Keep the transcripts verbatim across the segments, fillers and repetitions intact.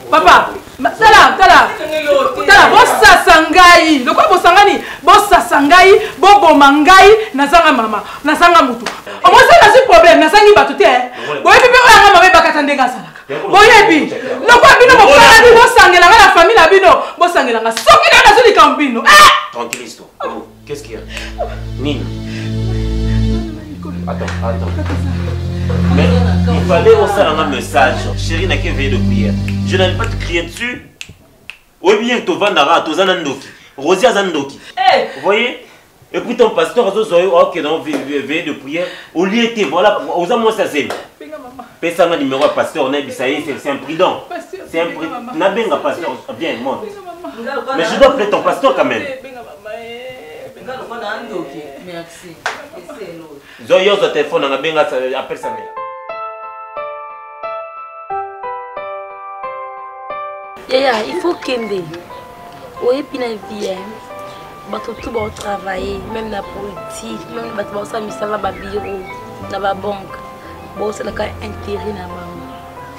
Papa, tala, tala. Tala, bossa sangai. De quoi bossa ngani? Bossa sangai, bobo mangai, nazanga mama, nazanga mutu. O mo ça na problème, nazangi batute. Boye bibi o yanga mama bakatandega salaka. Boye bi. Le quoi bino mo fala bi bossangela la famille la bino, bossangela nga soki na nazuli kambino. Eh! Tranquillise-toi. Qu'est-ce qu'il y a? Nini. Attends, attends. Mais il fallait aussi un message. Chérie n'a qu'à veiller de prière. Je n'allais pas te crier dessus. Oui, bien que tu vas dans tu vas Nandoki. Rosia Zandoki. Vous voyez? Et puis ton pasteur a dit ok, donc veiller de prière. Au lieu de voilà, aux amours ça c'est. Pesa un numéro pasteur, c'est imprudent. C'est imprudent. N'a bien un pasteur. Viens, monte. Mais je dois appeler ton pasteur quand même. Merci. Zoyo au téléphone, on a bien appelé ça. Yaya, il faut qu'aimer. Oui, puis la vie, bateau tout va travailler, même la politique, même bateau va ça, mais ça va bureau, dans la banque. Bon, c'est le cas intérêt na maman.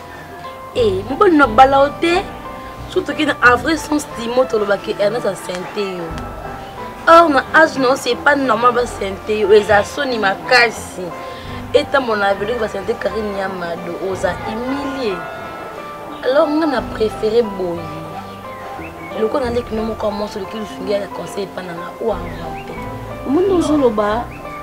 Et mon bon no balaoté, surtout que en vrai son stimo to le baké Ernest a santé. Or na âge non c'est pas normal ba santé, les asoni makasi. Et ta mon avenir va santé Karine Yamado oza humilié. Alors on a préféré boy. Le qu'on a dit que nous commençons sur le qu'il finit à conseil pendant la ou inventé. Mon zoloba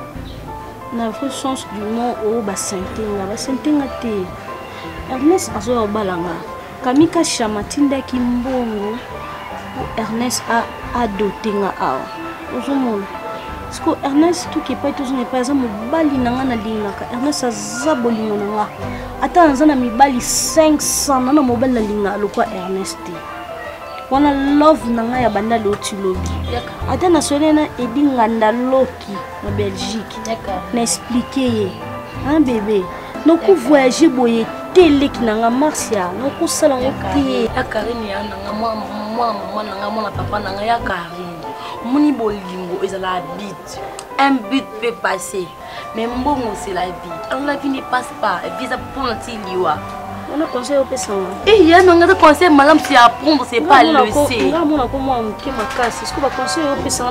na vraie chance du nom au ba santé na ba santé ngate. Ernest azo balanga. Kamika chamatinda kimbongo. Ernest a adopté nga a. Ozomona. Parce que Ernest tout qui pas tout n'est pas exemple bali nanga na lingaka. Ernest azabolinga nga. Ata nzana mibali cinq cents na mobile na linga lokwa Ernest. Wana love nanga ya banda loti lobi. Ata na solena edinga ndaloki na Belgique. Na expliquer hein bébé. No ku voyager boye télé ki nanga Marcia, no ku sala ngoki ya Karine ya nanga mwa mwa mwa nanga mwa papa nanga ya Karine. Muni bolingo ezala bit. Un but peut passer. Mais mbongo c'est la vie. Alors la vie ne passe pas. Visa pour notre liwa. On a conseil au personne. Et il y a un conseil, madame, c'est apprendre, c'est pas le c'est. Non, non, non, est-ce que vous conseillez au personne?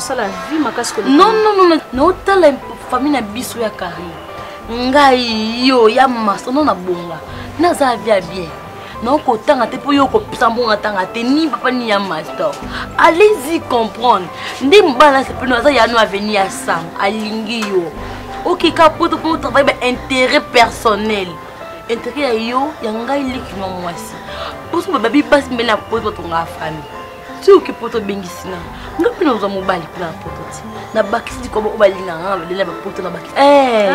Non, non, non, non, non, la famille n'a biso ya Karine. Ngai yo ya maso non na bonga. Na za via bien. Non ko tanga te po yo ko pisambonga tanga te ni papa ni ya master. Allez-y comprendre. Ndi mbala c'est pour nous ça ya no avenir à sang. Alingi yo. OK ka poto pour travailler intérêt personnel. Intérêt yo ya ngai likino mwasi. Pour ce baby passe mais na poto to nga famille. Tu o ke poto bengisina. Ngapi na uza mobali kula poto ti. Na bakisi ko ba linga nga ba ba poto na bakisi. Eh.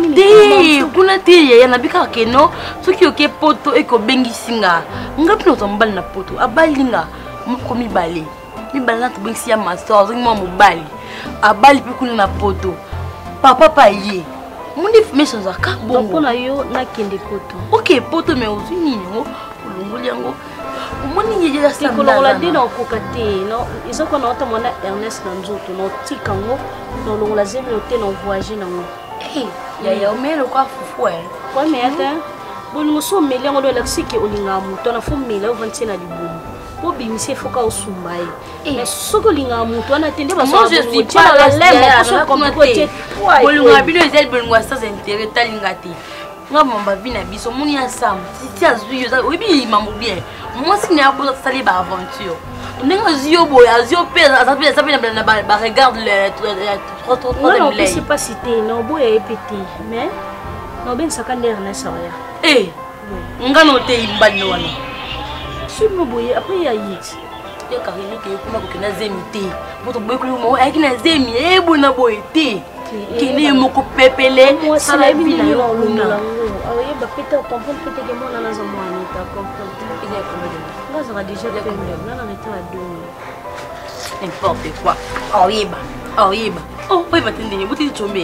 Di kuna ti ya na bika ke no. Soki o ke poto e ko bengisinga. Ngapi na uza mobali na poto. Abalinga mko mibali. Mibali na to bengisi ya master ozo mo mobali. Abali pe kuna na poto. Papa pa ye. Mundi formation za ka bongo na yo na kende poto. OK poto me ozu nini ngo ulunguli yango. Moni yeye ya sala ko la dina okokate no izo ko na mwana Ernest na nzoto no tikango no longola zemi ote no voyager nango. Eh ya ya omelo kwa fufu eh. Kwa me ata bolingo so melengo do lexike olinga muto na fo mela vanti na libumu. Po bimise foka osumbaye. Eh soko linga muto na tende ba so je suis pas la lème so comme côté. Bolingo abino ezel bolingo sans intérêt talingati. Nga mamba vina biso muni ya sam. Titi azuyo za obi mambo bien. Moi si n'y a pas de salir par aventure. On est aux yeux beaux, aux yeux pères, ça fait ça fait na ba regarde le trop trop trop de blé. Non, c'est pas cité, non boy est pété, mais non ben ça quand Ernest ça ya. Eh. Nga no te imbali wana. Si mo boy après il y a yit. Ya Karine ke kuma ko na zemité. Boto boy ko mo ay kina zemi e bona boy te. Kini moko pepele ça la vie na yo luna. Alors il va péter ton bon péter que moi na zamwani ta comprendre. Il y a combien de temps? Ça va déjà fait là on était à deux. N'importe quoi. Oh yeba. Oh yeba. Oh oui va tendre vous t'es tombé.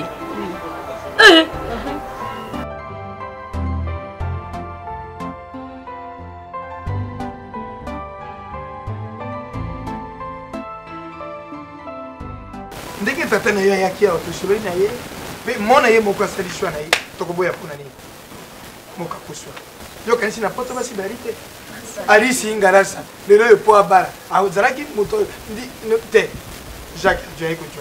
Eh. Ndeke tata na yo ya kia otosolo na ye. Mais mona ye moko asalishwa na ye. Tokoboya pona nini? Moka kuswa. Yo kanisi na poto basi barite. Ali singarasa. Lelo yo po abara. A uzaraki moto ndi te. Jacques, tu as écouté.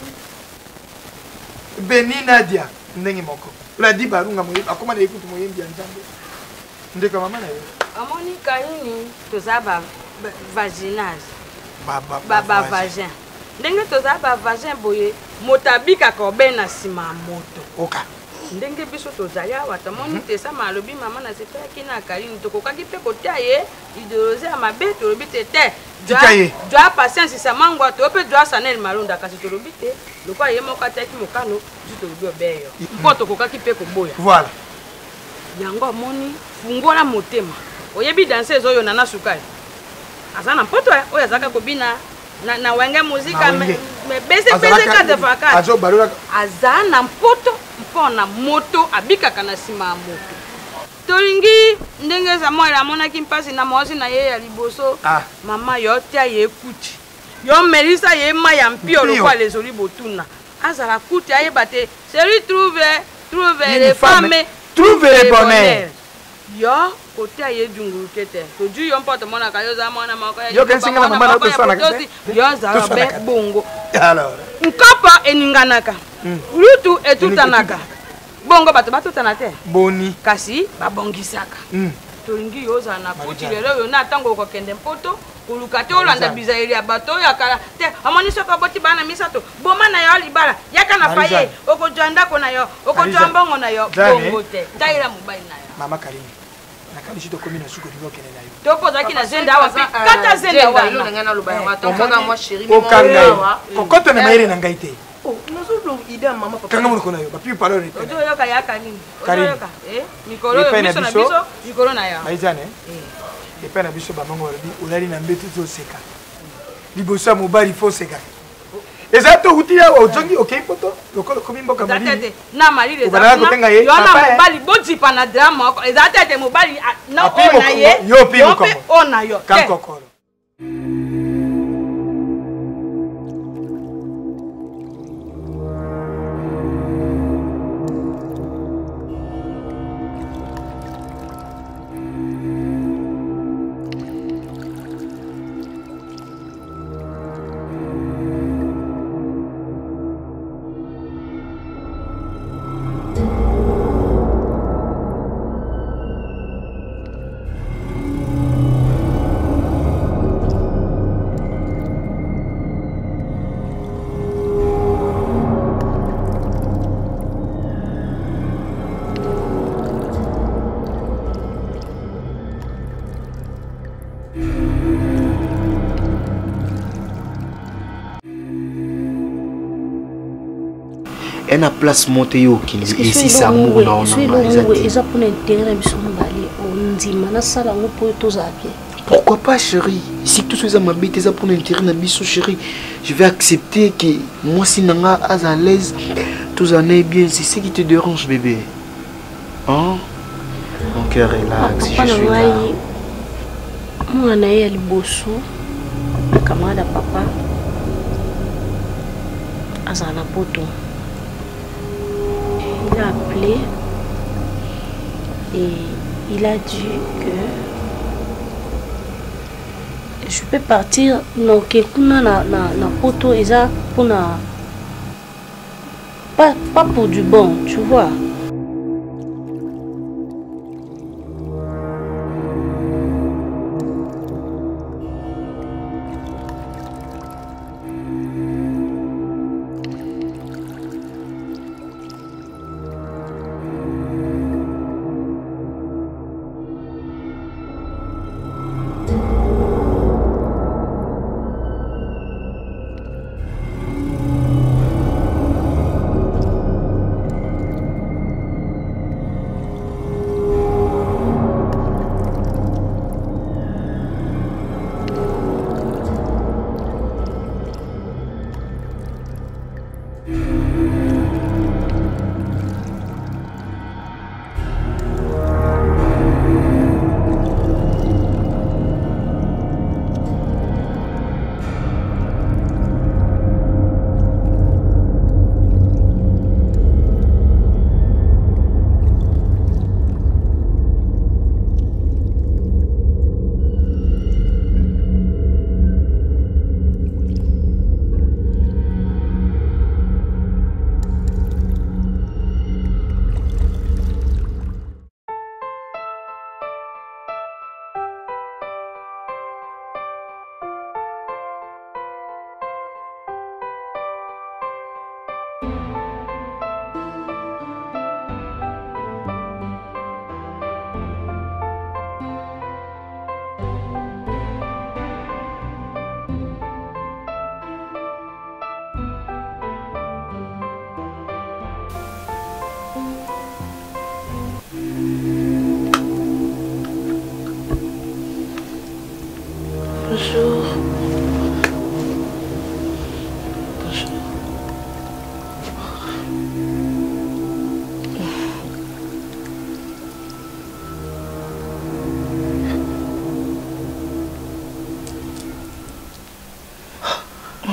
Beni Nadia, ndenge moko. La di barunga moye, akoma na écoute moye bien nzambe. Ndeka mama na yo. Amoni kaini tozaba vaginage. Baba baba vagin. Ndenge tozaba vagin boye, motabika ko bena sima moto. Oka. Ndenge biso tozaya wata moni te sa malobi mama na seta kina kaini to kokaki pe kotia ye idéologie amabe to lobi te te. Joa patience sa mangwa to pe joa sanel malonda kasi to lobi te. Loko ye moka teki mokano to lobi obeyo. Po to kokaki pe ko boya. Voilà. Yango moni fungola motema. Oyebi danser oyo nana sukai. Azana poto oyo azaka kobina na na wenge muzika me me bese bese ka de faka. Azo balula azana poto mpona moto abika kana sima moto. Tolingi ndenge za moya mona kimpasi na mozi na ye ya liboso. Ah. Mama yo tia ye kuti. Yo melisa ye ma ya mpio lo kwa les oli botuna. Azala kuti aye bate. Seri trouver trouver les femmes trouver le bonheur. Yo côté aye djunguru kete. To ju yo mpoto mona ka yo za mona mako ya. Yo kensinga na mama na to sana kete. Yo za be bongo. Alors. Nkapa eninganaka. Lutu etutanaka. Bongo bato batutana te. Boni. Kasi babongisaka. Mm. Tolingi yoza na kuti lelo yo na tango ko kende mpoto. Kuluka te olanda bizaeli ya bato ya kala te amoni soka boti bana misato boma na yo libala yaka na faye oko janda ko na yo oko jambongo na yo bongo te taira mobile na yo mama Karine na kali shito komi na suko dibo kene na yo to poza ki na zenda wa kata zenda wa ilo ngana lubaya wata kanga mwa shiri o kanga kokoto na maire na ngai te oh nazo ida mama papa kanga mo ko na yo ba pi parole ni ojo yo ka yaka nini ojo yo ka eh mikolo yo biso na biso mikolo na yo aizane eh et puis na biso ba mango lobi olali na mbetu to seka libosa mobali fo seka ezato utia ojongi okay poto lokolo komi mboka mali na mali les afina yo na mobali boti pa na drama ezate te mobali na ona ye yo pi mo ona yo kankokolo. Elle a place montée au Kini. Et si ça mourut dans pourquoi pas, chérie? Si tout ça m'a bête, ça pour l'intérêt de la chérie. Je vais accepter que moi, si Nanga est à l'aise, tout ça est bien. C'est ce qui te dérange, bébé. Hein? Mon cœur relax, je suis là. Moi, je suis allé au camarade papa. Azana poto. Il a appelé et il a dit que je peux partir non quelqu'un na na na poto et ça pour na pas pas pour du bon, tu vois.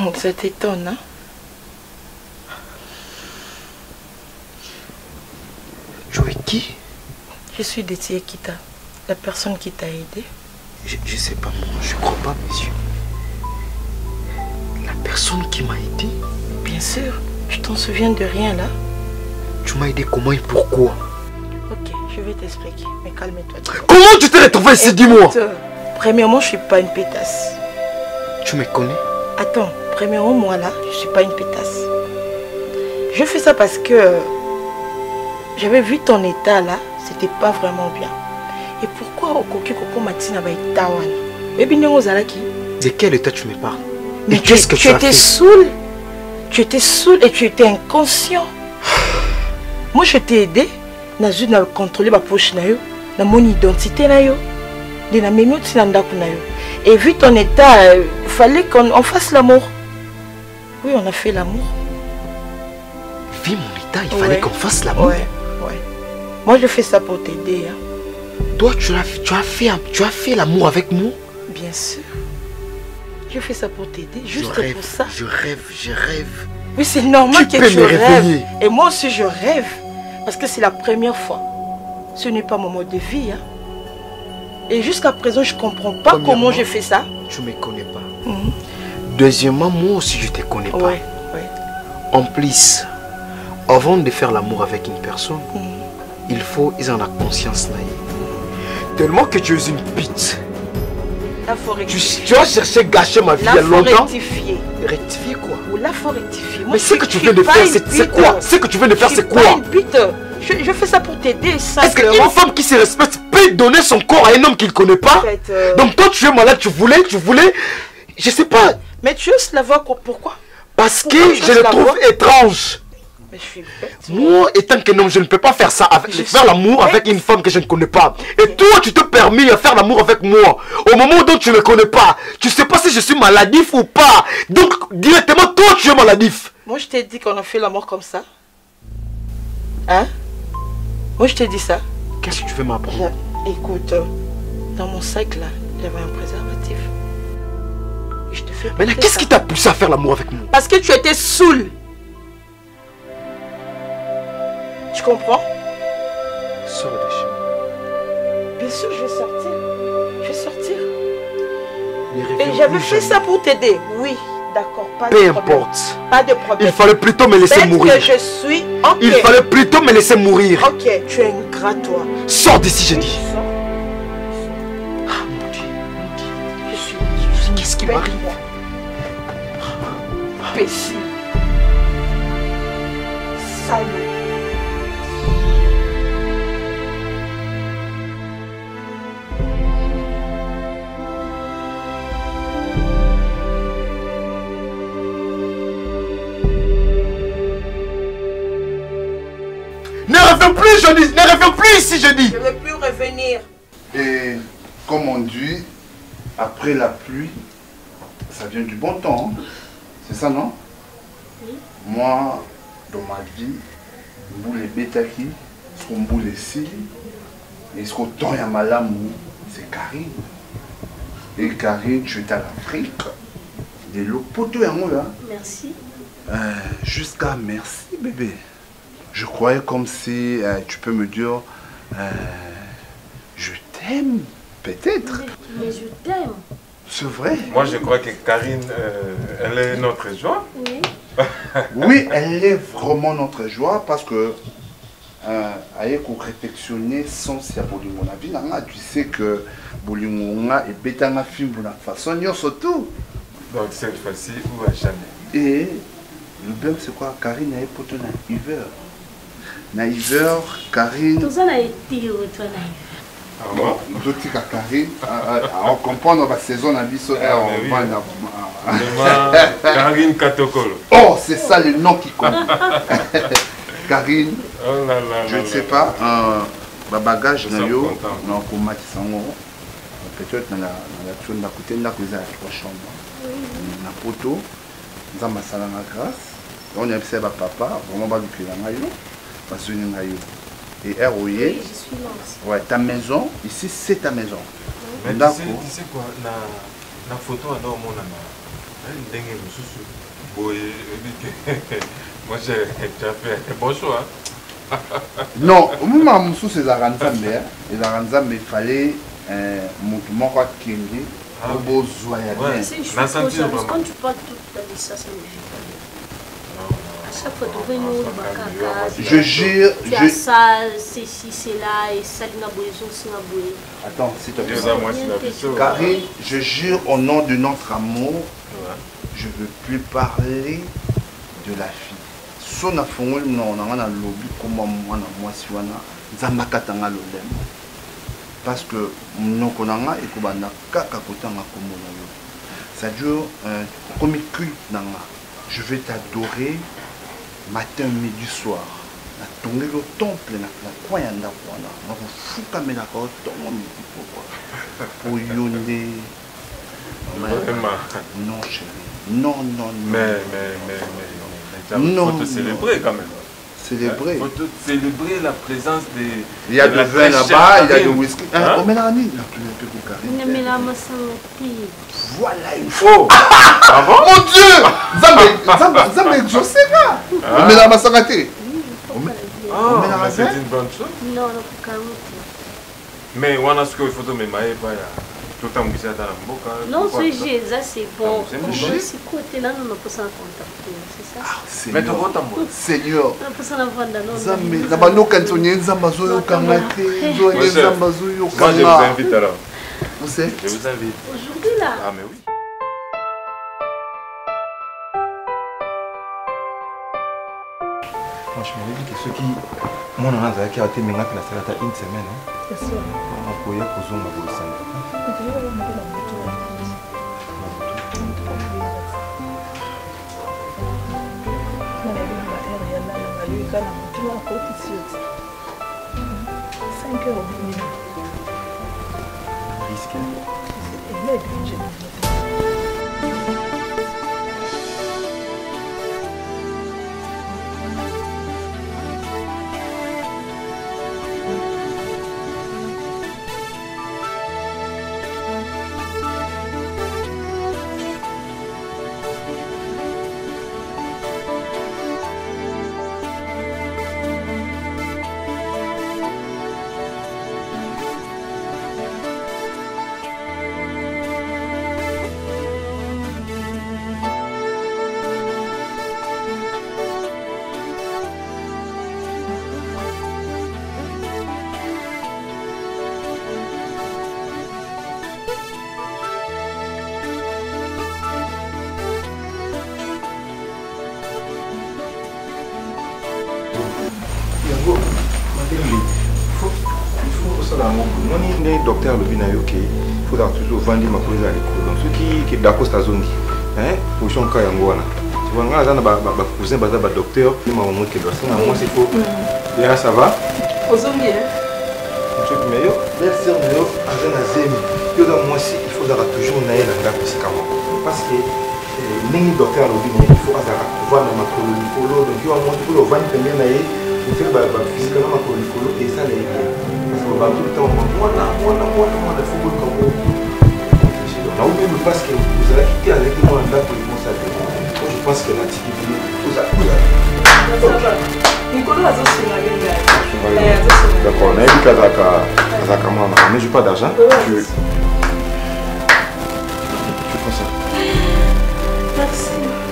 Ça t'étonne, hein? Tu es qui? Je suis Détié Kita, la personne qui t'a aidé. Je, je sais pas, moi, je crois pas, monsieur. La personne qui m'a aidé? Bien sûr, tu t'en souviens de rien là? Tu m'as aidé comment et pourquoi? Ok, je vais t'expliquer, mais calme-toi. Comment tu t'es retrouvé ici, dis-moi? Premièrement, je suis pas une pétasse. Tu me connais? Attends, premièrement, moi là, je suis pas une pétasse. Je fais ça parce que j'avais vu ton état là, c'était pas vraiment bien. Et pourquoi au coquille coco matina va être tawan? Baby n'est ozalaki. De quel état tu me parles? Mais qu'est-ce que tu as fait? Tu étais saoul. Tu étais saoul et tu étais inconscient. Moi je t'ai aidé. Nazu na contrôler ma poche na yo, na mon identité na yo, de na même aussi na ndaku na yo. Et vu ton état, il euh, fallait qu'on fasse l'amour. Oui, on a fait l'amour. Vu mon état, il ouais. fallait qu'on fasse l'amour. Ouais, ouais. Moi je fais ça pour t'aider. Hein. Toi, tu as, tu as fait, tu as fait l'amour avec moi? Bien sûr. Je fais ça pour t'aider, juste je rêve, pour ça. Je rêve, je rêve. Oui, c'est normal tu que tu rêves. Réveiller. Et moi aussi, je rêve. Parce que c'est la première fois. Ce n'est pas mon mode de vie. Hein. Et jusqu'à présent, je ne comprends pas comment j'ai fait ça. Tu ne me connais pas. Mm-hmm. Deuxièmement, moi aussi, je ne te connais pas. Ouais, ouais. En plus, avant de faire l'amour avec une personne, mm. il faut qu'ils en aient conscience. Mm. Tellement que tu es une bite. Là, faut rectifier. Tu, tu as cherché à gâcher ma vie il y a longtemps. Là, faut rectifier. Rectifier quoi? Ou là, faut rectifier. Moi, mais ce que tu viens de faire, c'est quoi? Ce que tu viens de faire, c'est quoi? Pas une bite. Je, je fais ça pour t'aider. Est-ce qu'une femme qui se respecte peut donner son corps à un homme qu'il ne connaît pas? En fait, euh... Donc toi, tu es malade, tu voulais, tu voulais... Je sais pas. Mais tu oses la voir pourquoi? Parce pourquoi que je le trouve voir? étrange. Mais je suis bête. Moi, étant qu'un homme, je ne peux pas faire ça, avec, faire l'amour avec une femme que je ne connais pas. Et toi, tu te permets de faire l'amour avec moi. Au moment où tu ne me connais pas, tu ne sais pas si je suis maladif ou pas. Donc, directement, toi, tu es maladif. Moi, je t'ai dit qu'on a fait l'amour comme ça. Hein? Moi, je t'ai dit ça. Qu'est-ce que tu veux m'apprendre? Écoute, dans mon sac, là, il y avait un préservatif. Et je te fais mais qu'est-ce qui t'a poussé à faire l'amour avec moi? Parce que tu étais saoul. Tu comprends? Sors de chez moi. Bien sûr, je vais sortir. Je vais sortir. Et j'avais fait ça pour t'aider. Oui, d'accord. Pas Peu de problème. importe. Pas de problème. Il fallait plutôt me laisser mourir. Que je suis. Okay. Il fallait plutôt me laisser mourir. Ok, tu es ingrat, toi. Sors d'ici, j'ai dit. Sors. Ah, mon Dieu, mon Dieu. Je suis. Je suis Qu'est-ce qui m'arrive? Péché. Salaud. Ne reviens plus, je dis. Ne reviens plus ici, je dis. Je ne veux plus revenir. Et comme on dit, après la pluie, ça vient du bon temps. Hein? C'est ça, non? Oui. Moi, dans ma vie, boule et bétaki, ce qu'on boule ici, et ce qu'on tend à malamou, c'est Karine. Et Karine, tu es à l'Afrique. De l'eau poteau là. Merci. Euh, Jusqu'à merci, bébé. Je croyais comme si euh, tu peux me dire euh, je t'aime, peut-être. Mais je t'aime. C'est vrai. Moi, je crois que Karine, euh, elle est notre joie. Oui. Oui, elle est vraiment notre joie parce que elle pour réflexionner sans si Bolingo na vie, tu sais que Bolingo est bétanga film pour la façon surtout. Donc cette fois-ci ou à jamais. Et le bien c'est quoi? Karine a poto na hiver. Na hiver, Karine. Tout ça a été au toi na hiver. Ah bon? Nous autres Karine, on comprend dans la saison na biso et on va na Karine Katokolo. Oh, c'est ça le nom qui compte. Karine, oh là là, je ne sais pas, un bagage na yo, na komati sango. Peut-être na la tour na côté na cause à trois chambres. Na poto, nous avons salé na grâce. On a observé papa, vraiment pas du pied na yo, parce que na yo. Et R O I. Oui, je suis là aussi. Ouais, ta maison, ici c'est ta maison. Mais tu sais, tu sais quoi, na na photo alors mon ana. Moi, j'ai fait un bon choix. Non, au moment où c'est la Ranzambe, et la Ranzambe, il fallait un mouvement qui est au beau joyeux. C'est une chose comme ça, parce que quand tu parles toute ta vie, ça, ça ne vit pas. À chaque fois, tu nous le Je jure, je... ça, c'est ci, c'est là, et ça, il y a besoin, c'est la bouée. Attends, s'il te plaît. Karine, je jure au nom de notre amour, je ne veux plus parler de la fille. Si on a fait un lobby comme moi, moi, si on a Zamakatanga Lolem. Parce que nous connaissons et que nous avons c'est-à-dire, comme écrit, je vais t'adorer matin, midi, soir. Na tongue le temple, na croyant dans quoi là. Na fou comme la côte, on me dit pourquoi. Pour yonder. Non, chérie. Non, non, non. Mais, mais, mais, mais, mais. Il faut te célébrer quand même. Célébrer. Il faut te célébrer la présence des. Il y a de vin là-bas, il y a de whisky. On met la nuit. On met la masse voilà une fois. Ah bon? Mon Dieu! Ça m'a exaucé là. On met la masse à thé. Ah, c'est une bonne chose. Non, non, carotte. Mais on a ce qu'il faut te mettre tout le temps dans la boca. Non, c'est G, ça c'est bon. C'est côté là, on n'a pas ça contacter, c'est ça? Mais tu comptes moi. Seigneur. On n'a pas ça la vendre, non. Zamé, d'abord nous quand on est Zamazo yo kangate, yo Zamazo yo kanga. Moi je vous invite alors. Vous savez? Je vous invite. Aujourd'hui là. Ah mais oui. Franchement, je dis que ceux qui mon nom a été até menga na sala une semaine. C'est ça. On peut y poser ma bosse. cinq heures au minimum. Risque. C'est énorme. Le docteur le bina yoke, il faut toujours vendre ma prise à l'école. Donc ceux qui qui d'accord cette zone, hein, pour son cas yangoana. Tu vois, on a un ba ba cousin ba ba docteur, il m'a montré que c'est moi c'est faut. Là ça va? Aux zombies hein. Tu te meilleur, belle sœur meilleur, avec la zemi. Yo dans moi aussi, il faut toujours naïr la ngapi c'est comment. Parce que les docteur le bina, il faut azara vendre ma colo, donc yo moi pour le vendre premier naïr, il faut ba ba physiquement ma colo et ça les tout le temps, moi, là, moi, là, moi, là, moi, il faut que vous là où même parce que vous allez quitter avec moi là pour le consacrer. Moi, je pense que la tique vous a Nicolas a aussi d'accord, on a dit qu'à Zakama, mais je n'ai pas d'argent. Je fais ça. Merci.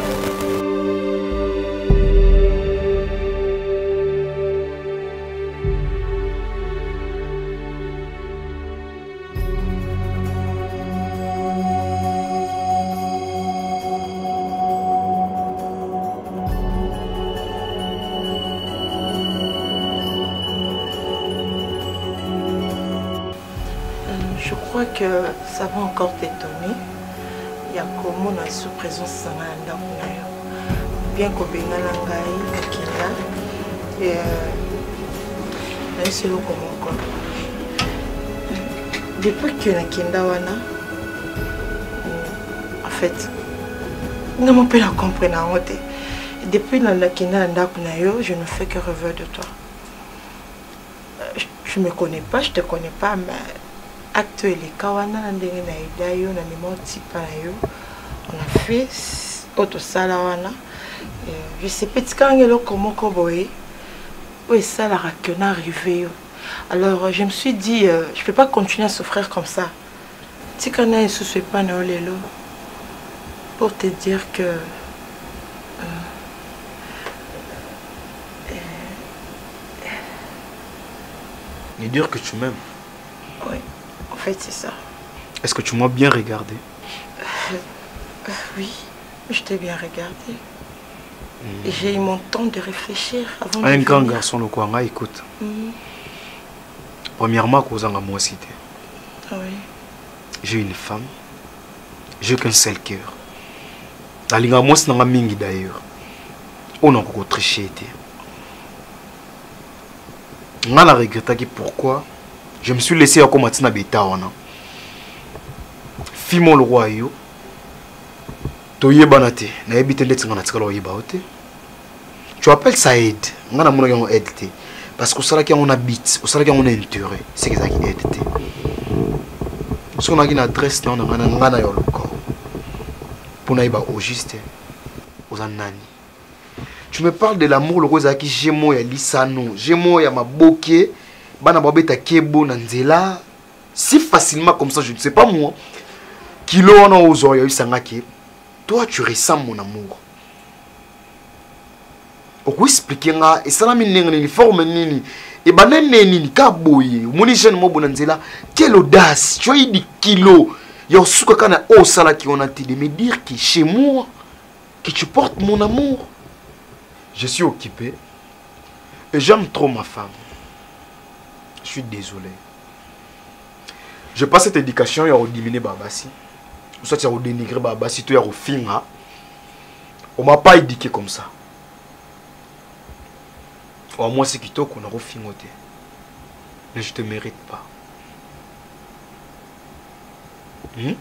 Je crois que ça va encore t'étonner. Il y a comment la sous-présence Sananda bien qu'au Bénin Langaï, au Kenya, et là c'est le comment. Depuis que la Kenda wana, en fait, non mon père la comprendre. Depuis la Kenda Langaï, je ne fais que rêver de toi. Je ne me connais pas, je ne te connais pas, mais actuellement, quand on a un on a fils auto salawana je sais pas quand il est comment koboé oui ça la que n'a arrivé alors je me suis dit euh, je peux pas continuer à souffrir comme ça si quand on se fait pas néolélo pour te dire que euh, Et dire que tu m'aimes. Oui, en fait c'est ça. Est-ce que tu m'as bien regardé? euh, euh, Oui, je t'ai bien regardé. Mm. Et j'ai eu mon temps de réfléchir avant de Un venir. grand garçon, le Kwanga, écoute. Mm. Premièrement, cause en moi cité. Oui. J'ai une femme. J'ai qu'un seul cœur. La linga moi c'est n'a mingi d'ailleurs. On a encore triché. Je regrette pourquoi je me suis laissé à commencer na beta wana. Fimo le roi yo. Toye banate, na ebite ndetse ngana tsakalo yeba ote. Tu appelles ça aide. Ngana mona yango aide te. Parce que ça qui on habite, ça qui on a intérêt, c'est que ça qui aide te. Si on a une adresse na ngana ngana yo le corps. Pour na yeba au juste aux anani. Tu me parles de l'amour, le rose qui j'ai moi ya lisano, j'ai moi ya maboke, bana babeta kebo nanzela, si facilement comme ça, je ne sais pas moi. Kilo on a aux oreilles sangaki. Toi tu ressens mon amour. Pourquoi expliquer nga et ça la mine ni forme nini et banen nini ka boye, moni jeune mo bonanzela, quelle audace, tu as eu des kilos. Ya suka kana o sala qui on a dit de me dire que chez moi que tu portes mon amour. Je suis occupé et j'aime trop ma femme. Je suis désolé. Je passe cette éducation, il y a diminué Babasi. Soit il y a dénigré Babasi, tu y a finga. On m'a pas éduqué comme ça. Au moins c'est qui qu'on a refingoté. Mais je te mérite pas. Hmm?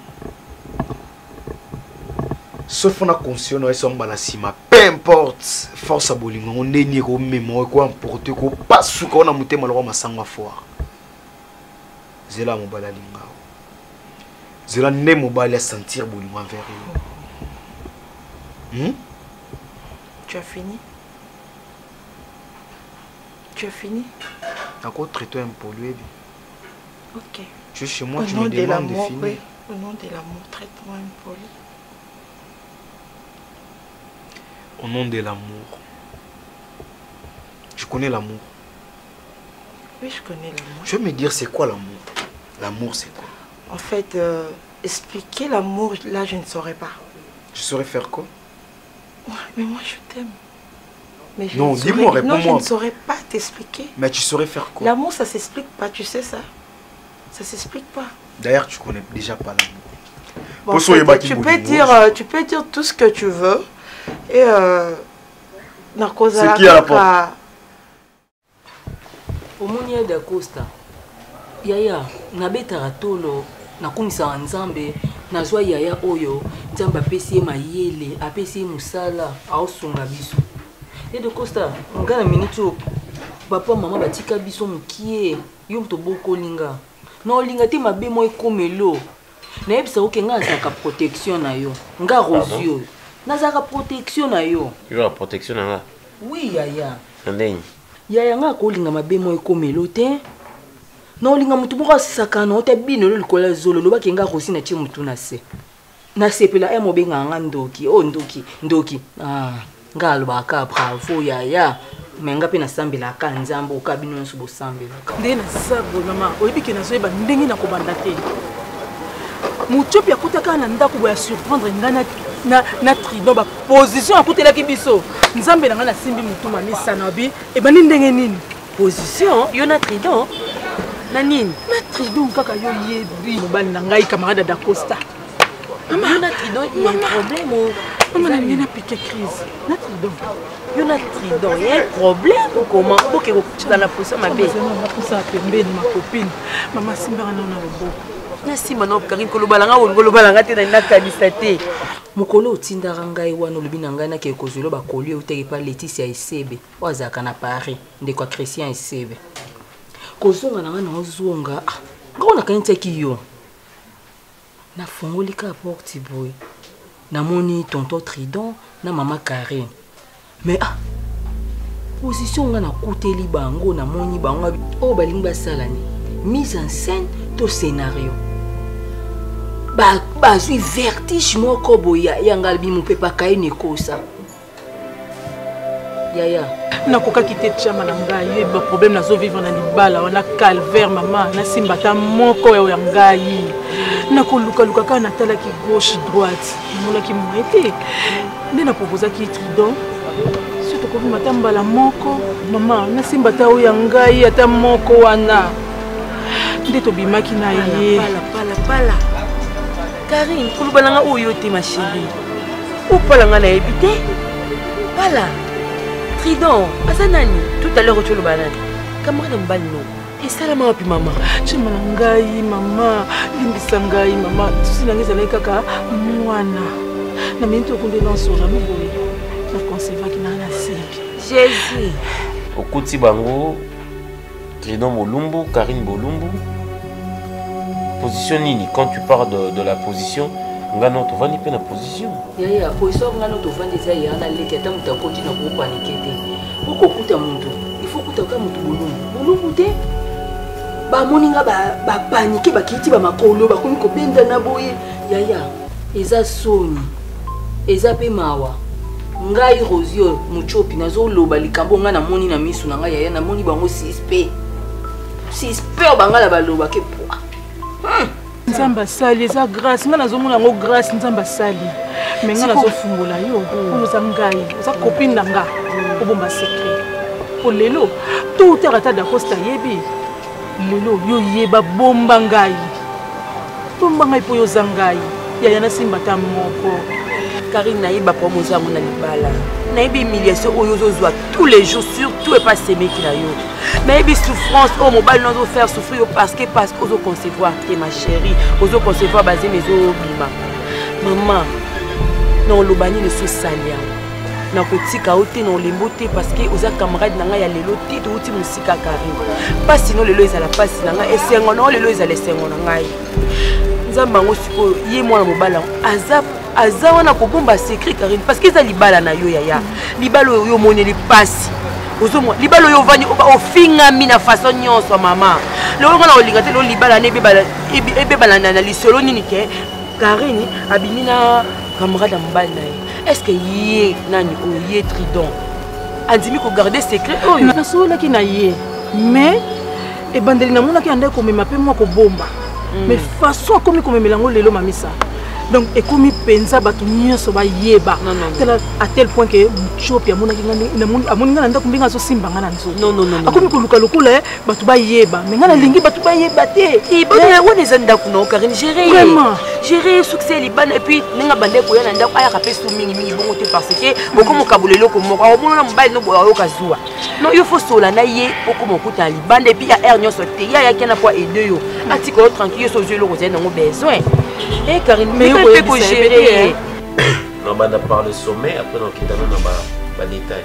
Sauf qu'on a conscience, on sommes balasima. Peu importe, force à bolingo, on est ni au mémoire, quoi importe, quoi pas sous qu'on a monté malheureusement ma sang à foire. Zela mon balalinga. Zela ne mon bal à sentir bolingo envers eux. Hmm? Tu as fini? Tu as fini? Encore traite-toi impollué. Ok. Tu es chez moi, au tu nom me de demandes de l'amour, finir. oui. Au nom de l'amour, traite-moi impoli. Au nom de l'amour. Tu connais l'amour? Oui, je connais l'amour. Tu veux me dire c'est quoi l'amour? L'amour c'est quoi? En fait, euh, expliquer l'amour, là je ne saurais pas. Je saurais faire quoi? Ouais, mais moi je t'aime. Mais je non, ne dis-moi, saurais... réponds-moi. Non, je ne saurais pas t'expliquer. Mais tu saurais faire quoi? L'amour ça s'explique pas, tu sais ça? Ça s'explique pas. D'ailleurs, tu connais déjà pas l'amour. Bon, en fait, tu, peux dire, euh, tu peux dire tout ce que tu veux. Et euh, c'est qui à la porte? Omonia da Costa. Yaya, nabetaka tolo, nakumisaka nzambe, nazwa yaya oyo, nzambe apesi ye mayele, apesi ye musala, aosunga biso. Et de Costa, ngana minute papa mama batika biso mukie, yo mto boko linga. Na olinga te mabe mo ekomelo. Na yebisa oke nga azaka protection na yo. Nga rosi yo. Nazaka protection na yo. Yo protection na nga? Oui yaya. Ndeni. Yaya nga ko linga mabe mo ekomelo te. Na olinga mutu boko saka na ota bino lo likola zolo lo ba kenga rosi na ti mutu na se. Na sepela e mo benga nga ndoki. Oh ndoki, ndoki. Ah, nga lo ba ka bravo yaya. Menga pe na sambela ka nzambo ka bino nso bo sambela. Ndena sabo mama, oyebiki na zoeba ndengi na kobanda te. Muchopi akutaka na ndako boya surprendre ngana na na trido ba position akutela ki biso. Nzambe na ngana simbi mutuma misana bi e bani ndenge nini? Position yo na trido. Na nini? Na trido kaka yo yebi mobali na ngai camarade da Costa. Mama na trido il y a un problème. Maman na ngena piqué crise. Na trido. Yo na trido, il y a un problème ou comment? Boke ko tshika na posa ma be. Na posa pembeni ma copine. Mama simba na na loboko. Na sima no Karim kolobalanga won kolobalanga te na kanisa te. Mokolo otindaka ngai wana lobi na ngai na ke kozolo ba kolio uteke pa Laetitia Isebe. Wazaka na Paris, ndeko Christian Isebe. Kozonga na nga na ozonga. Ngona kanitsa ki yo. Na fongoli ka porte boy. namoni tonton Tridon na maman Karine. Mais ah, position nga na kuteli bango namoni bango o balingi basala ni mise en scène to scénario. Ba bazwi vertige moko boya yanga bimu pe pa kaine kosa. Yaya nakoka kite chama na ngai ba problème nazo vivre na libala wana calvaire mama na simbata moko ya ngai nakoluka luka kana tala ki gauche droite mona ki mwete nde na proposa ki Tridon surtout ko mata mbala moko mama na simbata o ya ngai ata moko wana nde to bimaki na ye pala pala pala Karine kuluba nga oyo te ma chérie ou pala nga na ebité pala Tridon, Asanani, tout à l'heure tu le banane. Camarade Mbano. Et ça la maman puis maman. Tu m'angai maman, limbisangai maman. Tu sais n'angai ça kaka mwana. Na minto kunde lanso la mboye. Na conserva qui na na sebi. Jésus. Au Koti Bango, Tridon Bolumbu, Karine Bolumbu. Position nini quand tu parles de, de la position. Ngano to vandi pe na position. Ya ya, position ngano to vandi za ya na leke ta muta koti na ko paniquer te. Oko kuta muntu. Il faut kuta ka muntu bolumbu. Bolumbu te. Ba moninga ba ba paniquer ba kiti ba makolo ba komi ko benda na boye. Ya ya, eza soni. Eza pe mawa. Ngai Rosio muchopi nazo loba likambo nga na moni na misu na ngai ya na moni bango six P. six P bangala baloba ke poa. Hmm. Nzamba sali eza grâce nga nazomona ngo grâce nzamba sali mais nga nazofungola yo oza ngai oza copine na nga obomba secret po lelo tout terre ata da costa yebi lelo yo yeba bomba ngai bomba ngai po yo za ngai yaya na simba ta moko Karine naïba pour moza mon alibala naïbi humiliation oyo zozwa tous les jours surtout et pas s'aimer qui na yo naïbi souffrance oh mon bal non faire souffrir parce que parce que ozo concevoir et ma chérie ozo concevoir basé mes o bima maman non le bani ne se salia na kotika ote non lembote parce que oza camarade na nga ya lelo ti to uti musika Karine pas sinon lelo ezala pas sinanga esengo non lelo ezala esengo na ngai nzamba ngo siko ye mwana mobala azap aza wana ko bomba secret Karine parce que ça libala na yo yaya libalo yo moneli pasi ozomo libalo yo vani o finga mina façon nyonso mama le ngona olinga te lo libala ne bebala ebe bala na lisolo nini ke Karine abimina camarade mbala na ye est-ce que yé nani o yé Tridon andimi ko garder secret oh na sola ki na ye mais e bandeli na mona ki ande ko mema pe moi ko bomba mais façon comme ko memela ngo lelo mamisa donc et comme pensa batu nyonso ba yeba tela à tel point que chopi amona ngani na moni amoni ngana ndako mbinga so simba ngana nzo non non non akomi ko luka lokule batu ba yeba mais ngana lingi batu ba yeba te et bon on est en ndako non Karine gérer vraiment gérer succès liban et puis ninga bande ko yana ndako aya kapé sou mingi mingi bongo te parce que boko mo kabulelo ko mo ko mona mbali no boyo kazua non il faut sola na ye boko mo kuta liban et puis ya air nyonso te ya ya kena pour aider yo atiko tranquille so je le rosé nango besoin eh Karine mais on peut gérer on va parler le sommet après on quitte dans ba détail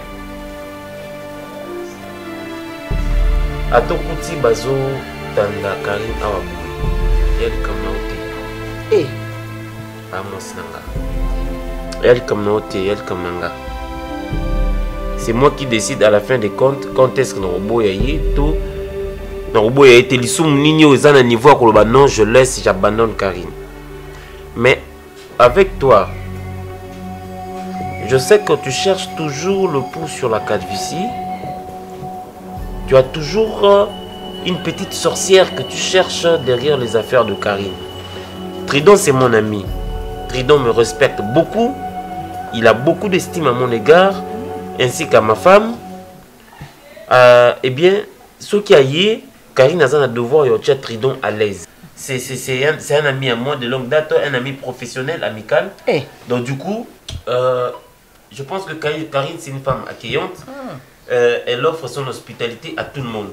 atokuti bazo tanda Karine awa elle comme noté eh amos nanga elle comme noté elle comme nanga c'est moi qui décide à la fin des comptes quand est-ce que nos robots y tout nos robots y été lisum nini aux à niveau à non je laisse j'abandonne Karine. Mais avec toi, je sais que tu cherches toujours le pouls sur la calvitie. Tu as toujours euh, une petite sorcière que tu cherches derrière les affaires de Karine. Tridon, c'est mon ami. Tridon me respecte beaucoup. Il a beaucoup d'estime à mon égard, ainsi qu'à ma femme. Euh, eh bien, ce qui a yé, Karine a un devoir et Tridon à l'aise. C'est un, un ami à moi de longue date, un ami professionnel, amical. Hey. Donc du coup, euh, je pense que Karine, c'est une femme accueillante. Mm. Euh, elle offre son hospitalité à tout le monde.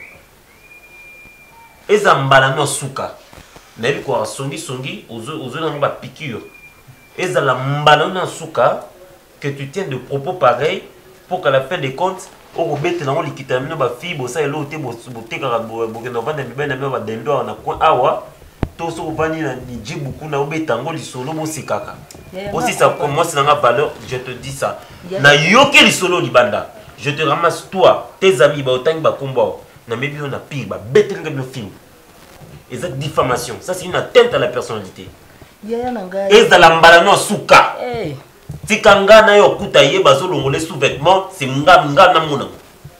Et Zambala no suka. Nabi quoi, songi songi, ozo namba piqûre. Et Zambala no suka, que tu tiens de propos pareils pour qu'à la fin des comptes, au bête na oli kitamino ba fibo ça elo te bo te kara bo bo ke no vanda bibena ba dendo na ko awa to so vani na ni jibuku na obetango lisolo bo sekaka. Aussi ça commence dans la valeur, je te dis ça. Na yoke lisolo libanda. Je te ramasse toi, tes amis ba otangi ba kombo. Na mebi on a pire ba betenga no film. Et cette diffamation, ça c'est une atteinte à la personnalité. Et ça la mbalano suka. Tikanga na yo kuta yeba zo longole sous-vêtements, c'est nga nga na mona.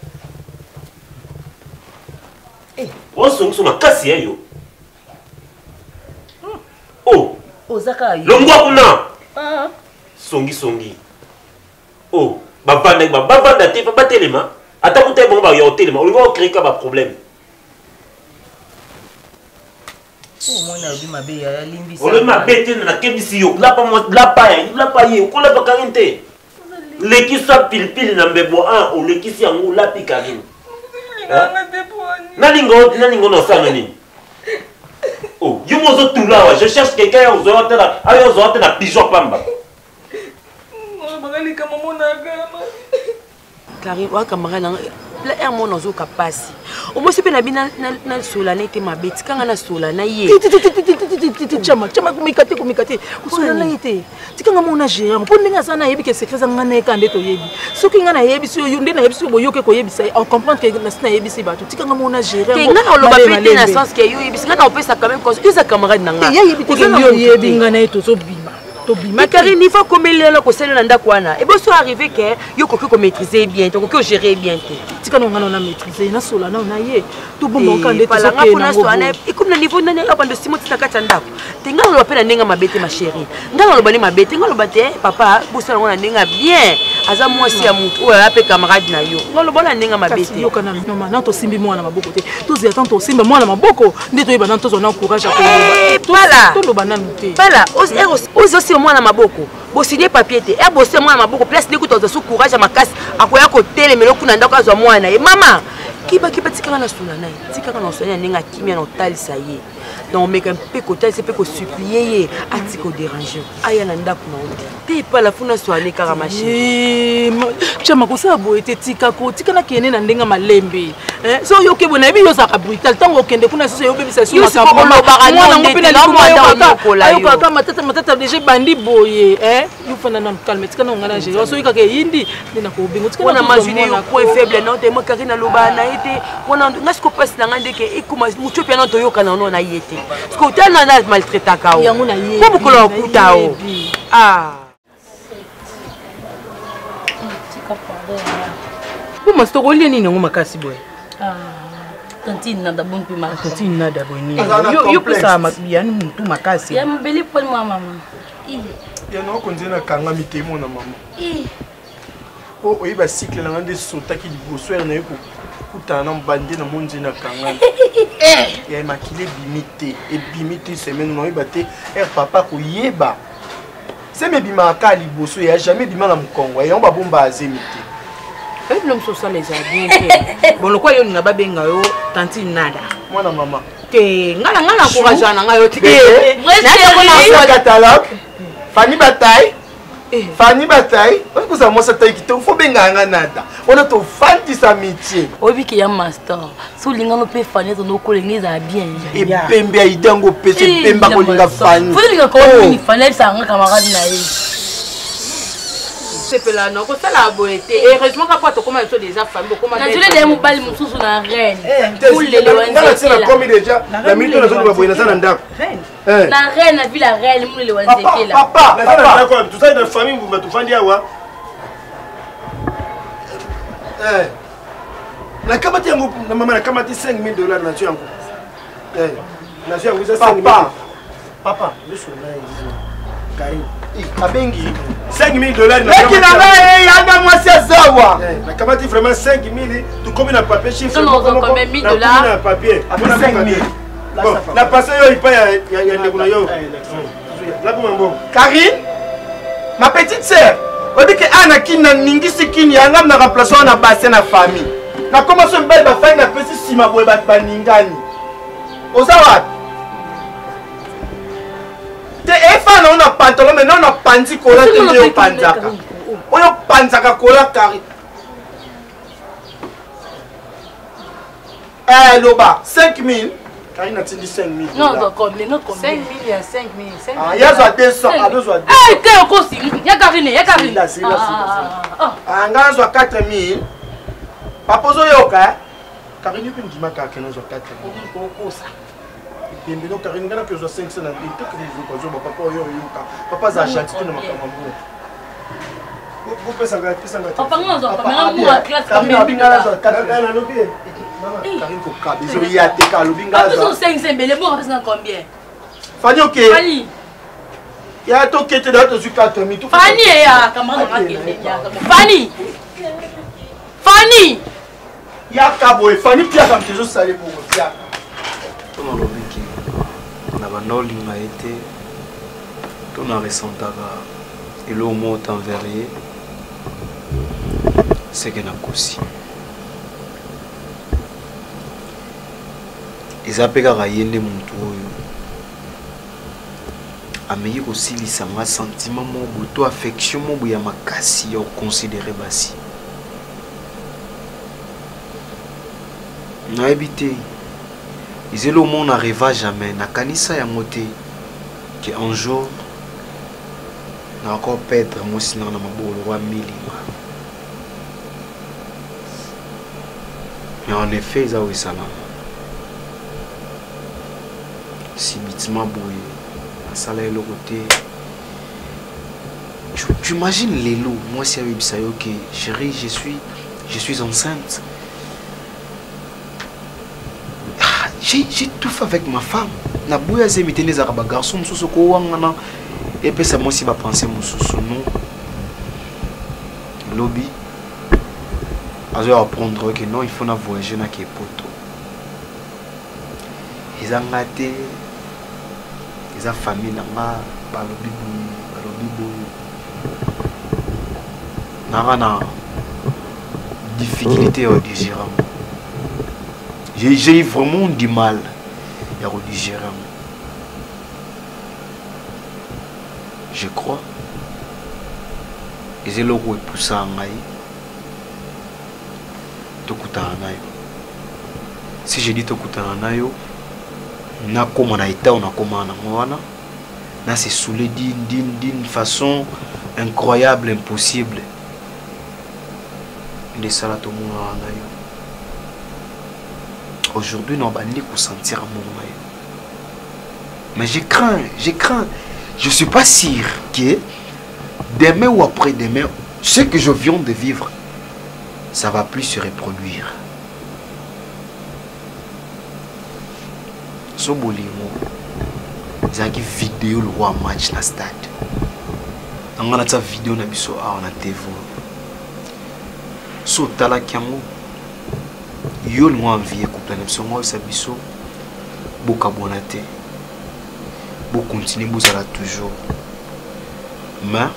Oh, son son makasi yo. Oh. Ozaka yo. Longwa kuna. Ah. Songi songi. Oh, bavanda ba bavanda te pa telema. Ata kuta bon ba yo telema. On va créer ka problème. Oh, moi na bi mabe ya limbi sa. On le mabe te na kebisi yo. La pa mo la pa ya, la pa ye. Ko la pa karinte. Le qui soit pile pile na mbebo un ou le qui si yango la pi karine. Nalingo, nalingo no sa nani. Oh, you mozo tula wa, je cherche quelqu'un aux autres là, allez aux autres na pigeon pamba. Moi bagali kama mona gama. Karine wa camarade na la er mon ozo kapasi. O mo sepe na bina na sola na ete mabeti kanga na sola na ye. Chama, chama kumikate kumikate. Sola na ete. Tikanga mona gérer, mpo ndinga sana yebi ke secret zanga na ekande to yebi. Soki nga na yebi so yo ndena yebi so boyoke ko yebi sa, on comprend que na sina yebi si bato. Tikanga mona gérer. Ke nga oloba pete na sens que yo yebi nga na opesa quand même cause isa camarade na nga. Ya yebi te yo yebi nga na eto so bima. Mais Karine, il faut qu'on mette le ko sel na ndakwana. Et bon so arrivé que yo ko ko maîtriser bien, to ko gérer bien te. Tika no ngana na maîtriser na sola na na ye. To bomba nkande to so ke na ngona. Et comme na niveau na na bando simo tika kata ndako. Tenga lo pena nenga mabete ma chérie. Ngana lo bani mabete, ngalo bate papa, bosa ngona nenga bien. Aza mwasi ya mutu o ape camarade na yo. Ngalo bona nenga mabete. Yo kana no na to simbi mwana maboko te. To zi attend to simba mwana maboko. Ndi to yeba na to zona courage ya ko. Voilà. To lo banana te. Voilà, os os os mwana maboko bo signer papier te e bo se mwana maboko place ni kutoza su courage makasi akoya ko tele melo kuna ndako azwa mwana e mama kiba kiba tikanga na suna naye tikanga na suna ninga kimia na talisa ye donc mais un peu côté c'est peu ko supplier ye atiko déranger aya na ndako na ondi te pa la funa soane kaka machine chama ko sa bo ete tika ko tika na kene na ndenga malembe eh so yo ke bona bi yo saka brutal tango kende kuna so yo bebisa so makamba mwana ngopina na mwana kola yo ka matata matata déjà bandi boye eh yo fana na calme tika na ngana je so yika ke yindi ndina ko bingo tika na imaginer yo point faible non te mo Karine loba na ete wana ngasko passe na ngande ke ikuma mucho pia na to yo kana no na yete parce que hotel na na maltraiter ka o yango na ye ko bukola okuta o ah Vous m'avez dit que vous avez dit Ah, tantine nada bon pe ma. Tantine nada bon. Yo yo pesa mabiya ni mtu makasi. Ya mbele pole mwa mama. Ya no konzena kanga mitemo na mama. Eh. O oyiba cycle na ngande sota ki liboso na yeko kutana mbande na monzi na kanga. Eh. Ya makile bimite e bimite semaine no oyiba te er papa ko yeba. C'est mes bima ka liboso ya jamais bima na mkongo. Ya on ba bomba azemite. Et l'homme social les a bien. Bon le quoi yo nga babenga yo tantine nada. Mwana mama. Ke ngala ngala encourage na nga yo ti. Na ko na catalogue. Fanny Bataille. Fanny Bataille. On ko sa mosa taille ki to fo benga nga nada. On a to fan di sa métier. Obi ki ya master. So linga no pe Fanny to no ko linga bien. E pembe idango pese pemba ko linga Fanny. Fo linga ko ni Fanny sa nga camarade na ye. C'est là non, ça la beauté. Et heureusement qu'à pas comment ils sont déjà famille, comment na tule de mobali mususu na reine. Pour les lois. Dans la scène comme déjà, la minute na zone ba boina sana ndako. La reine a vu la reine mu le wanzeke là. Papa, papa, d'accord, tout ça dans famille vous m'atu fandi awa. Eh. La kamati yango na mama na kamati cinq mille dollars na tu yango. Eh. Na tu yango ça cinq mille. Papa. Papa, je suis là ici. Karine. Abengi cinq mille dollars na kamati. Mais yanga moi c'est ça wa. Na kamati vraiment cinq mille tu comme na papier chiffre. Non non quand même mille dollars. Na papier. Na cinq mille. Bon, na passé yo il pas ya ya ndeko na yo. La pour mambo. Karine, ma petite sœur. On dit que ana kina ningisi kini yanga na remplaçant na bassin na famille. Na commence un bel ba famille na petit sima boy ba baningani. Ozawa. Te efa na ona pantalon mais non na panzi kola te yo panzaka. Oyo panzaka kola Karine. Eh loba cinq mille. Karine a dit cinq mille. Non, non, combien, non, combien. cinq mille, il y a cinq mille. Ah, il y a deux cents, il y a deux cents. Eh, t'es encore si, il y a Karine, il y a Karine. Là, c'est là, c'est là. Ah, il y a quatre mille. Papa, zo yoka. Karine, il peut me dire que Karine a quatre mille. Et maintenant, Karine, il y a que cinq cents. Il y a que papa, yo yoka. Papa, ça a chanté de ma caméra. Vous pouvez s'engager, s'engager. Papa, non, non, papa, non, moi, classe comme Karine, il y a quatre mille. Karine Koka, désolé, il y a des cas, le bingo. Après son cinq cents, mais les mots représentent combien? Fanny, ok. Fanny. Il y a tout qui était dans le quatre mille. Fanny, il y a camarade. Fanny. Fanny. Il y a Cabo et Fanny qui a comme quelque chose salé pour vous. Tout le monde a dit que a été. Tout le monde a ressenti que le mot envers c'est que n'a aussi. Ils appellent à yende muntu oyo ameyi kosilisa ma sentiment mo boto affection mo ya makasi yo considérer basi na habité ils le monde n'arriva jamais na kanisa ya moté que un jour na encore perdre mo sina na mabolo wa milima mais en effet ils ont eu ça là. Si bitima boye à salaire le côté tu imagines les loups moi si avec ça ok chérie je suis je suis enceinte ah, j'ai j'ai tout fait avec ma femme na boya zemite les arabes garçons sous ko wangana et puis ça moi si va penser mon sous non lobby azo apprendre que non il faut na voyager na ke poto ils ont maté la famille n'a pas balobi balobi n'a difficulté à digérer. J'ai vraiment du mal à digérer. Je crois. Et c'est là où il pousse à ngaï. Si je dis Tokutanayo, na comme on a été, on a comment on a na c'est saoulé d'une d'une façon incroyable, impossible. De ça là tout le monde a aujourd'hui on va ni sentir mon mais je crains, je crains, je suis pas sûr que demain ou après demain, ce que je viens de vivre, ça va plus se reproduire. So bolimo zaki vidéo le roi match na stade on a ta vidéo na biso a na T V so tala kiango yo mo envie couple na biso mo sa biso boka bonate bo continuer bo sala toujours mais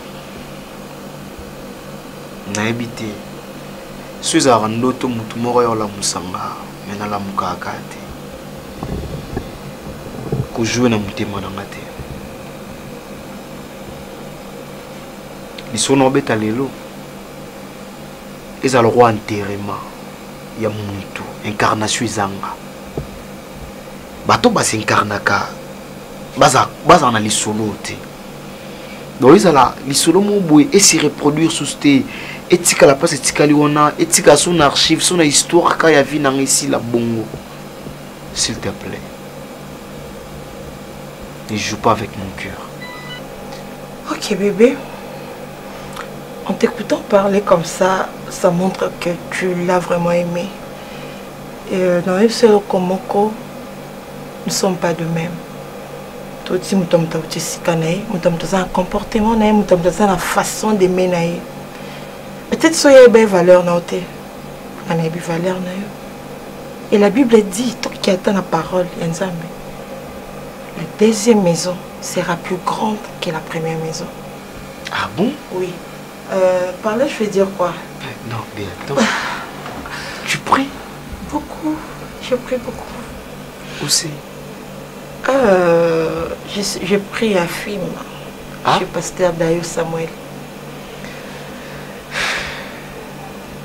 na habité so za ndoto mutu moko yo la musanga mena la mukakate ko jouer na mutema na ngate lisono beta lelo eza le roi enterrement ya muntu incarnation zanga bato bas incarnaka baza baza na lisolo te donc eza la lisolo mo boy et se reproduire sous té etika la place etika liona etika son archive son histoire ka ya vie na ici la bongo s'il te plaît. Ne joue pas avec mon cœur. Ok bébé. En t'écoutant parler comme ça, ça montre que tu l'as vraiment aimé. Et dans le seul Komoko, nous ne sommes pas de même. Toi aussi, nous sommes dans un comportement, nous sommes dans une façon d'aimer. Peut-être que tu as des valeurs, tu as des valeurs. Et la Bible dit, toi qui attends la parole, la deuxième maison sera plus grande que la première maison. Ah bon? Oui. Euh, par là, je vais dire quoi? Non, mais attends. Tu pries? Beaucoup. Je prie beaucoup. Où c'est? Euh, je, je prie à F I M. Ah? Je suis pasteur Dayo Samuel.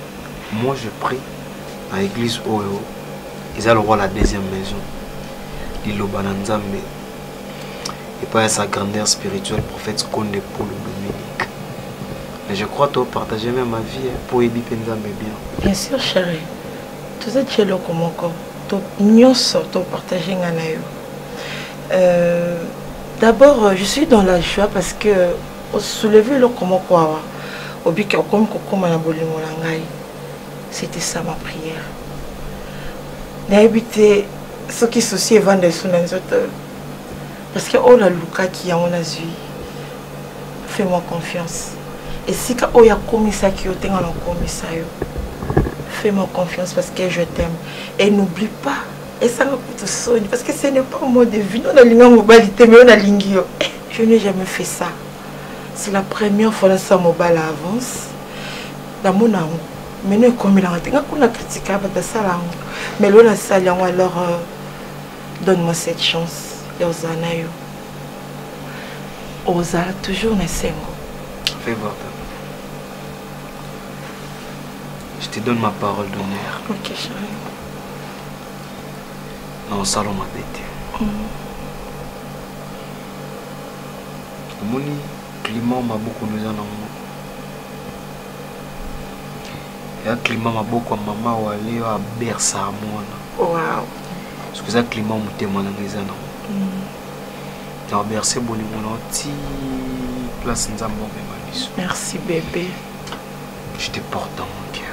Moi, je prie à l'église O E O. Ils ont le roi la deuxième maison. Liloba Nzambe et pas à sa grandeur spirituelle, prophète Konde Paul Dominique. Mais je crois que tu partager même ma vie pour aider Nzambe bien. Bien sûr, chérie. Tout ça, tu es là comme encore. Nous sommes partagés en aïe. D'abord, je suis dans la joie parce que au soulever le comment quoi, au but comme comme on a bolé mon langue, c'était ça ma prière. N'habiter ce qui soucie vendre sous les autres parce que oh la Luca qui a mon azui, fais-moi confiance. Et si quand oh y a commis ça qui est en commis ça, fais-moi confiance parce que je t'aime et n'oublie pas. Et ça me coûte sonner parce que ce n'est pas un mot de vie. On a l'ingénieur mobilité, mais on a l'ingénieur. Je n'ai jamais fait ça. C'est la première fois que ça mobile avance. Dans mon amour. Mais nous, comme il a été, on a critiqué de ça là. Mais là, ça alors euh, donne-moi cette chance. Et Ozana yo. Oza toujours ne sengo. Fais voir. Je te donne ma parole d'honneur. Ok, chérie. Non, salon ma bête. Mon climat m'a beaucoup nous en a un climat m'a beaucoup maman ou aller à Bersa à moi. Wow. Parce que ça climat m'a témoigné dans les années. Dans Bersa bon mon anti place nous avons bien. Merci bébé. Je te porte dans mon cœur.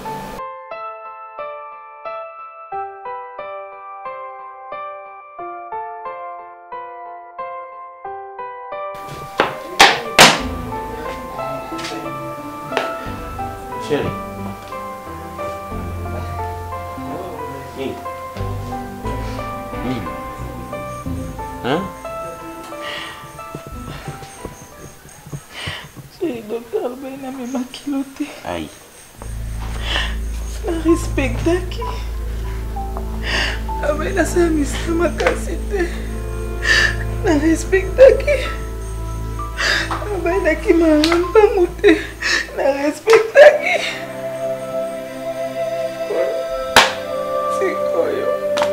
Chérie. Nini. Nini. Hein? Chérie, docteur Bena me makiloté. Aïe. La respectaki. Abena sa misa makasite. La respectaki. Abena ki maramba mute. La respectaki. Sikoyo.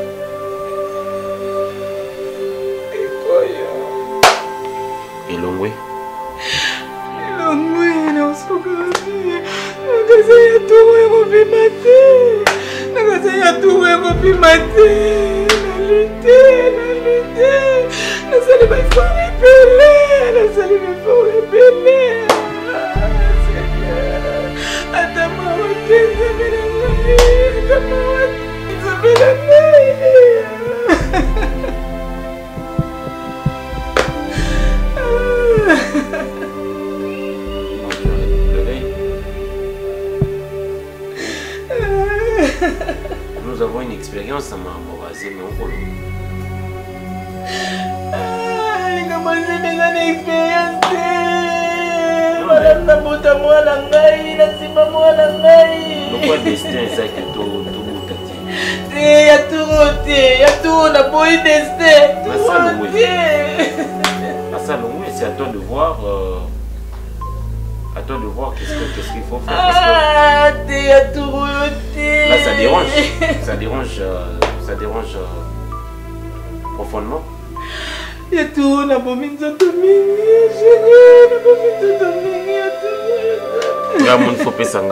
Sikoyo. Elongwe. Elongwe na usukami. Nakaza ya tuwe kopimate. Nakaza ya tuwe kopimate. Nalite, nalite. Nasali ba ifo repele. Nasali ba ifo repele. Nous avons une expérience à m'embrasser, mais on peut. Ah, commencé déjà une expérience. Madame Nabota moi la ngai, na simba moi la ngai. Pourquoi destin ça que tout tout boutati? Eh, ya tout roté, ya tout na boy destin. Ça le oui. Ça le oui, c'est à toi de voir. Euh, à toi de voir qu'est-ce que qu'est-ce qu'il faut faire. Parce que ah, t'es ya tout roté. Là, ça dérange, ça dérange, euh, ça dérange euh, profondément. Il y a tout, on a pas mis de dominer, chérie, on a pas mis de dominer, il y a tout. Il faut que ça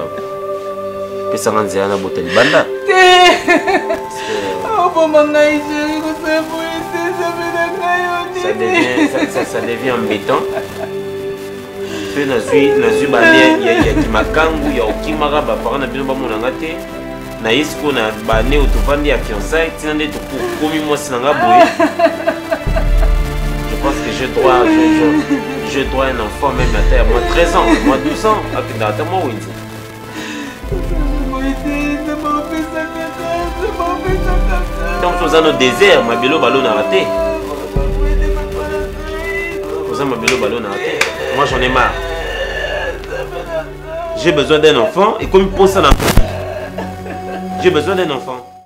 soit un botel banda. Oh, bon, mon chérie, ça devient, ça, ça, ça devient embêtant. Tu sais, il y a qui makangu, il y a qui mara, bah, par exemple, on a ngate. Na isko na bane autovandi à fiançailles, tu n'as pas commis moi si n'anga boy. Je pense que je dois, je, je, je dois un enfant même à terre, moi treize ans, moi douze ans, à moi oui. Donc nous avons nos déserts, ma bélo ballon a raté. Nous avons ma bélo ballon a raté. Moi j'en ai marre. J'ai besoin d'un enfant et comme il pose ça dans j'ai besoin d'un enfant.